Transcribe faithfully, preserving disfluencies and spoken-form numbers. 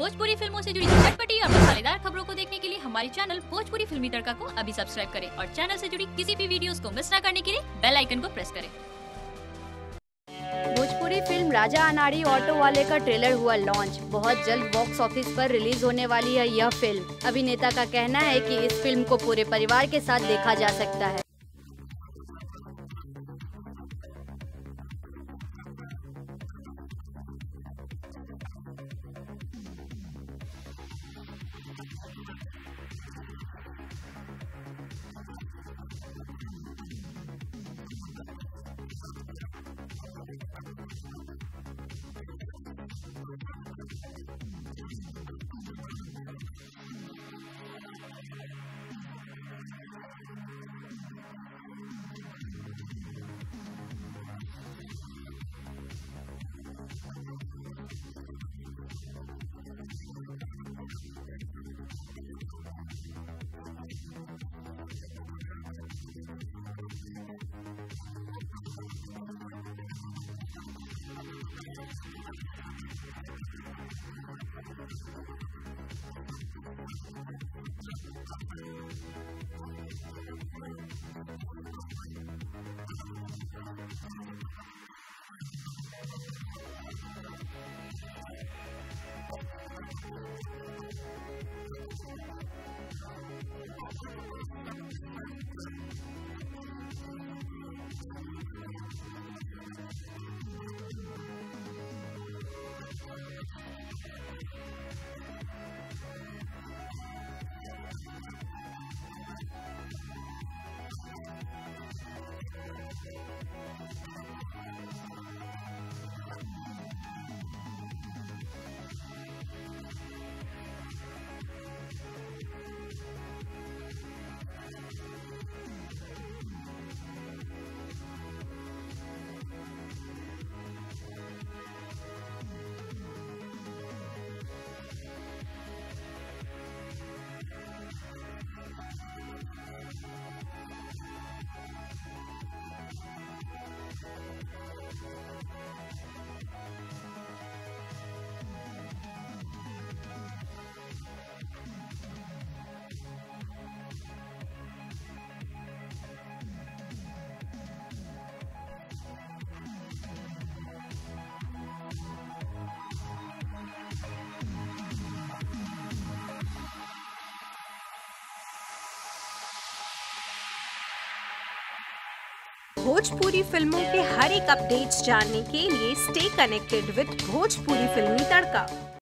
भोजपुरी फिल्मों से जुड़ी चटपटी और मसालेदार खबरों को देखने के लिए हमारे चैनल भोजपुरी फिल्मी तड़का को अभी सब्सक्राइब करें और चैनल से जुड़ी किसी भी वीडियोस को मिस न करने के लिए बेल आइकन को प्रेस करें। भोजपुरी फिल्म राजा अनाड़ी ऑटो वाले का ट्रेलर हुआ लॉन्च। बहुत जल्द बॉक्स ऑफिस पर रिलीज होने वाली है यह फिल्म। अभिनेता का कहना है कि इस फिल्म को पूरे परिवार के साथ देखा जा सकता है। भोजपुरी फिल्मों के हर एक अपडेट्स जानने के लिए स्टे कनेक्टेड विद भोजपुरी फिल्मी तड़का।